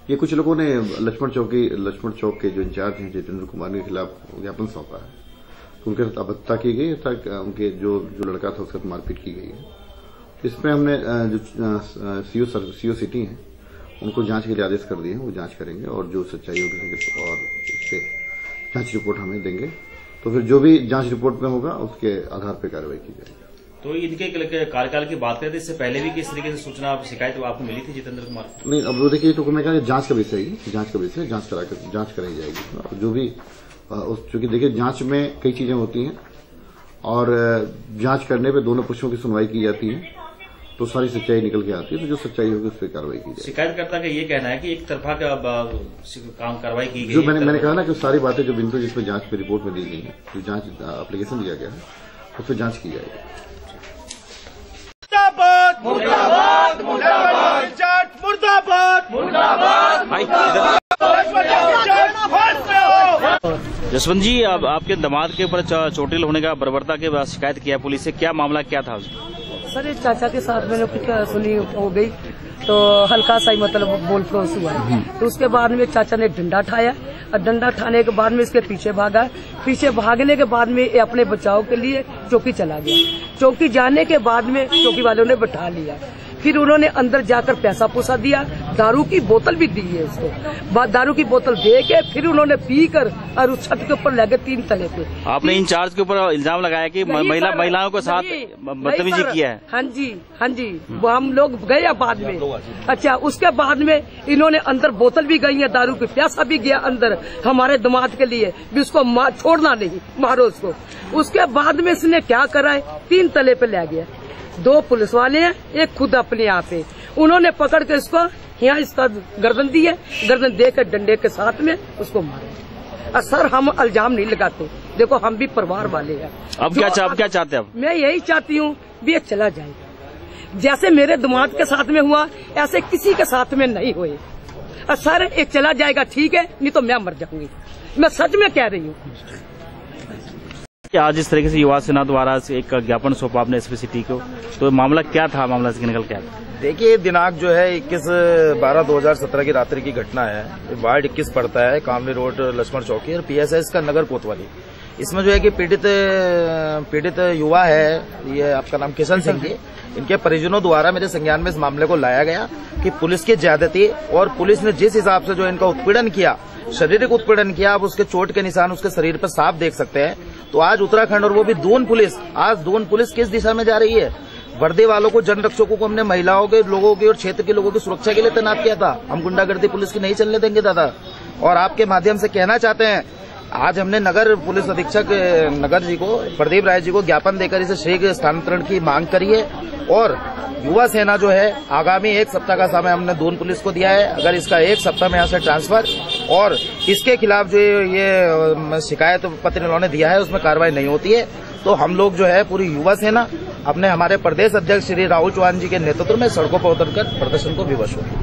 ये कुछ लोगों ने लक्ष्मण चौक के जो इंचार्ज हैं जितेंद्र कुमार के खिलाफ ज्ञापन सौंपा है, तो उनके साथ अभद्रता की गई है, उनके जो लड़का था उसके साथ मारपीट की गई है। इसमें हमने जो सीओ सिटी हैं उनको जांच के लिए आदेश कर दिए हैं, वो जांच करेंगे और जो सच्चाई होगी और उससे जांच रिपोर्ट हमें देंगे, तो फिर जो भी जांच रिपोर्ट में होगा उसके आधार पर कार्रवाई की जाएगी। तो इनके कार्यकाल की बात करें तो इससे पहले भी किस तरीके से सूचना शिकायत आपको मिली थी जितेंद्र कुमार? नहीं, अब वो देखिए, तो मैं कहा जांच का विषय है, जांच कराई जाएगी। जो भी चूंकि देखिए जांच में कई चीजें होती हैं और जांच करने पे दोनों पक्षों की सुनवाई की जाती है, तो सारी सच्चाई निकल के आती है, तो जो सच्चाई होगी उस पर कार्रवाई की जाएगी। शिकायतकर्ता का ये कहना है कि एक तरफा का काम कार्रवाई की गई। जो मैंने कहा ना कि सारी बातें जो बिंदु जिसमें जांच की रिपोर्ट में दी गई है, जो जांच एप्लीकेशन दिया गया है, उस पर जांच की जाएगी। मुर्दाबाद मुर्दाबाद मुर्दाबाद मुर्दाबाद। जसवंत जी, अब आपके दामाद के ऊपर चोटिल होने का बर्बरता के बाद शिकायत किया पुलिस से, क्या मामला क्या था? सर एक चाचा के साथ मैंने कुछ सुनी हो गई, तो हल्का सा ही मतलब बोल पड़ोस हुआ है। तो उसके बाद में चाचा ने डंडा उठाया और डंडा उठाने के बाद में इसके पीछे भागा। पीछे भागने के बाद में अपने बचाव के लिए चौकी चला गया। चौकी जाने के बाद में चौकी वालों ने बैठा लिया, फिर उन्होंने अंदर जाकर पैसा पूसा दिया, दारू की बोतल भी दी है उसको। दारू की बोतल दे के फिर उन्होंने पी कर और उस छत के ऊपर लगे 3 तले पे। आपने इंचार्ज के ऊपर इल्जाम लगाया कि महिलाओं के साथ बदतमीजी किया है? हाँ जी, वो हम लोग गए बाद में। अच्छा, उसके बाद में इन्होंने अंदर बोतल भी गई है दारू की, प्यासा भी गया अंदर हमारे दामाद के लिए भी, उसको छोड़ना नहीं, मारो उसको। उसके बाद में इसने क्या करा है, 3 तले पे ले गया। 2 पुलिस वाले हैं, एक खुद अपने आप है। उन्होंने पकड़ के इसको यहाँ इसका गर्दन दी है, गर्दन देकर डंडे के साथ में उसको मारे। सर हम इल्जाम नहीं लगाते, देखो हम भी परिवार वाले हैं। अब क्या चाहते हैं? मैं यही चाहती हूँ भी ये चला जाएगा, जैसे मेरे दामाद के साथ में हुआ ऐसे किसी के साथ में नहीं हुए। सर ये चला जाएगा ठीक है, नहीं तो मैं मर जाऊंगी, मैं सच में कह रही हूँ। आज इस तरीके से युवा सेना द्वारा एक ज्ञापन सौंपा आपने एसपी सिटी को, तो मामला क्या था, मामला से निकल क्या था? देखिए, दिनांक जो है 21/12/2017 की रात्रि की घटना है। वार्ड 21 पड़ता है, कामनी रोड, लक्ष्मण चौकी और PSS का नगर कोतवाली। इसमें जो है कि पीड़ित युवा है, ये आपका नाम किशन सिंह जी, इनके परिजनों द्वारा मेरे संज्ञान में इस मामले को लाया गया कि पुलिस की ज्यादती और पुलिस ने जिस हिसाब से जो इनका उत्पीड़न किया, शारीरिक उत्पीड़न किया, आप उसके चोट के निशान उसके शरीर पर साफ देख सकते हैं। तो आज उत्तराखंड और वो भी दून पुलिस किस दिशा में जा रही है? वर्दी वालों को, जन रक्षकों को हमने महिलाओं के, लोगों की और क्षेत्र के लोगों की सुरक्षा के लिए तैनात किया था। हम गुंडागर्दी पुलिस की नहीं चलने देंगे दादा। और आपके माध्यम से कहना चाहते हैं, आज हमने नगर पुलिस अधीक्षक नगर जी को, प्रदीप राय जी को ज्ञापन देकर इसे शीघ्र स्थानांतरण की मांग करी है। और युवा सेना जो है, आगामी 1 सप्ताह का समय हमने दून पुलिस को दिया है। अगर इसका 1 सप्ताह में यहाँ से ट्रांसफर और इसके खिलाफ जो ये शिकायत पत्र इन्होंने दिया है उसमें कार्रवाई नहीं होती है, तो हम लोग जो है पूरी युवा सेना हमारे प्रदेश अध्यक्ष श्री राहुल चौहान जी के नेतृत्व में सड़कों पर उतरकर प्रदर्शन को विवश हुए।